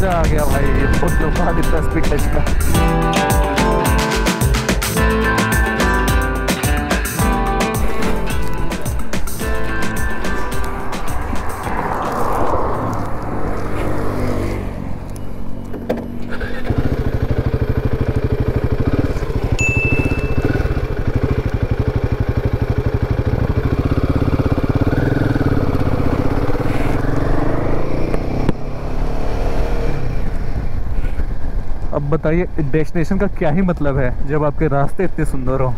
मजा आ गया भाई, बहुत लोग बाद इतना स्पीड टच का। अब बताइए डेस्टिनेशन का क्या ही मतलब है जब आपके रास्ते इतने सुंदर हो।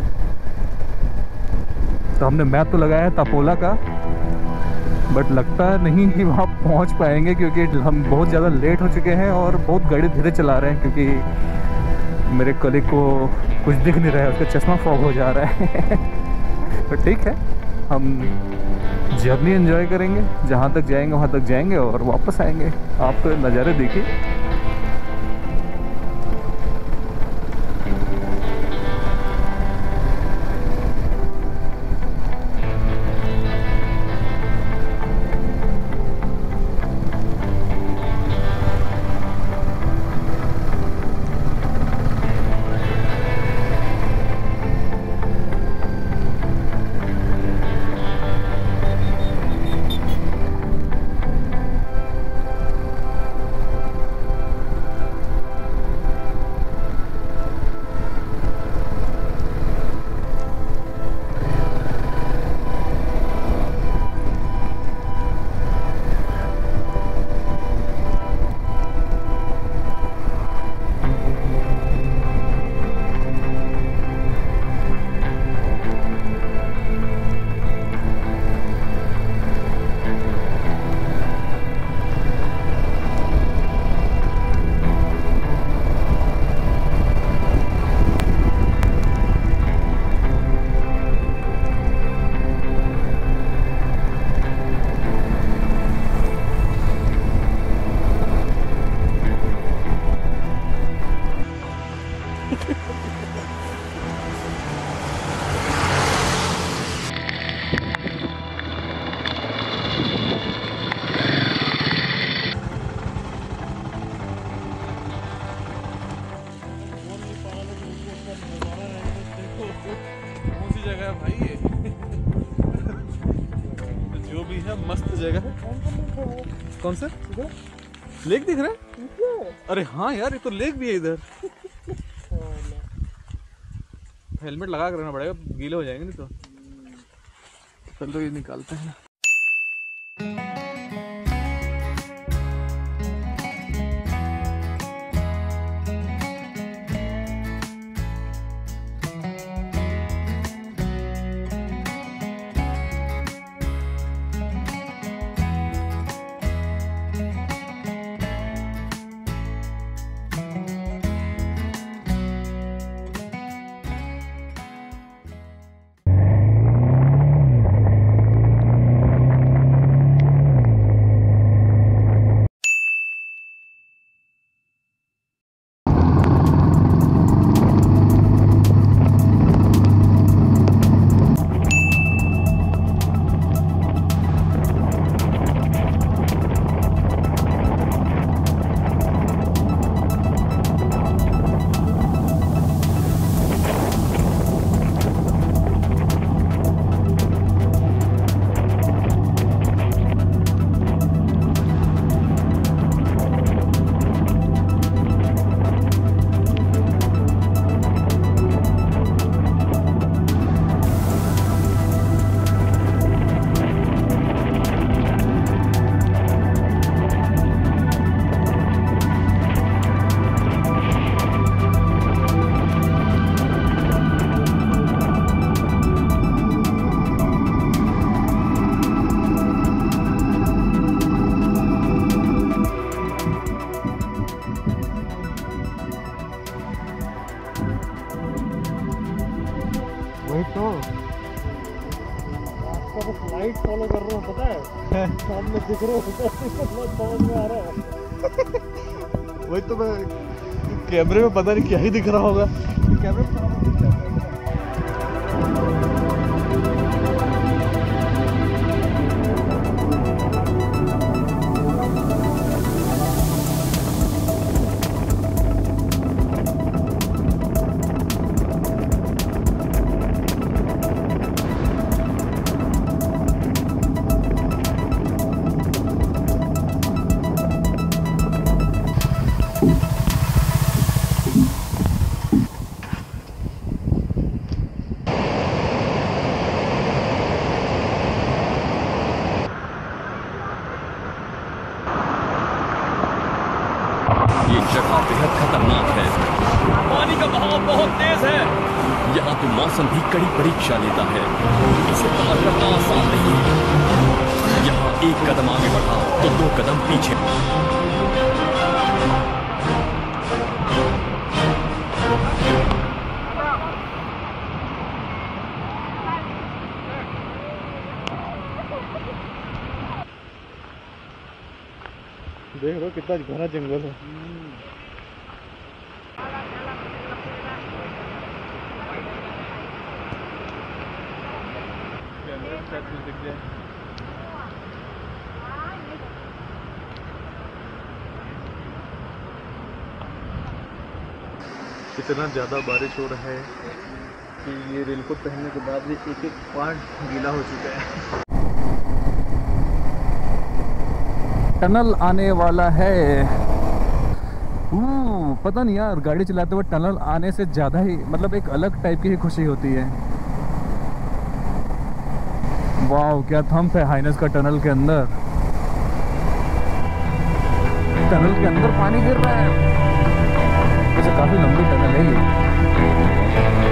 तो हमने मैप तो लगाया है तापोला का, बट लगता नहीं कि वहाँ पहुँच पाएंगे क्योंकि हम बहुत ज़्यादा लेट हो चुके हैं और बहुत गाड़ी धीरे चला रहे हैं क्योंकि मेरे कलीग को कुछ दिख नहीं रहा है, उसका चश्मा फॉग हो जा रहा है। तो ठीक है, हम जर्नी एंजॉय करेंगे, जहाँ तक जाएंगे वहाँ तक जाएंगे और वापस आएंगे। आप तो नज़ारे देखिए। जगह है भाई ये। जो भी है मस्त जगह है। कौन सा लेक दिख रहा है? अरे हाँ यार, ये तो लेक भी है इधर। हेलमेट लगा कर रहना पड़ेगा, गीले हो जाएंगे नहीं तो। चल तो ये निकालते हैं। वही तो रास्ता बस लाइट फॉलो कर रहा हूँ, पता है सामने दिख रहा हूँ, समझ में आ रहा है। वही तो मैं कैमरे में पता नहीं क्या ही दिख रहा होगा। कैमरे में मौसम भी कड़ी परीक्षा लेता है। इसे पार करना आसान नहीं है। यहाँ एक कदम आगे बढ़ा तो 2 कदम पीछे। देख रहे हो कितना घना जंगल है। इतना ज़्यादा बारिश हो रहा है कि ये रेनकोट पहनने के बाद भी एक एक पार्ट गीला हो चुका है। टनल आने वाला है। पता नहीं यार, गाड़ी चलाते हुए टनल आने से ज़्यादा ही मतलब एक अलग टाइप की ही खुशी होती है। वाह क्या थम्प है हाइनेस का टनल के अंदर। टनल के अंदर पानी गिर रहा है। वैसे काफ़ी लंबी टनल है ये।